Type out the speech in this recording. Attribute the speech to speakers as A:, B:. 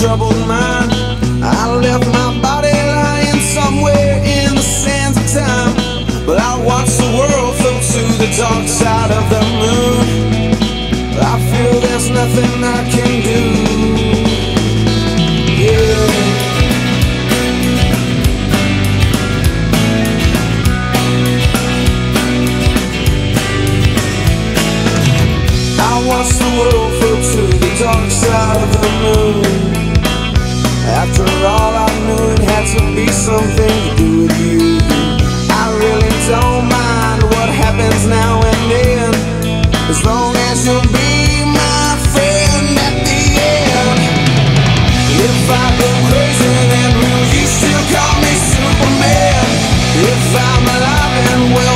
A: troubled mind. I left my body lying somewhere in the sands of time, but I watched the world float to the dark side of the moon. I feel there's nothing I can do. Yeah. I watched the world float to the dark side of the moon. After all, I knew it had to be something to do with you. I really don't mind what happens now and then, as long as you'll be my friend at the end. If I go crazy, then will you still call me Superman? If I'm alive and well,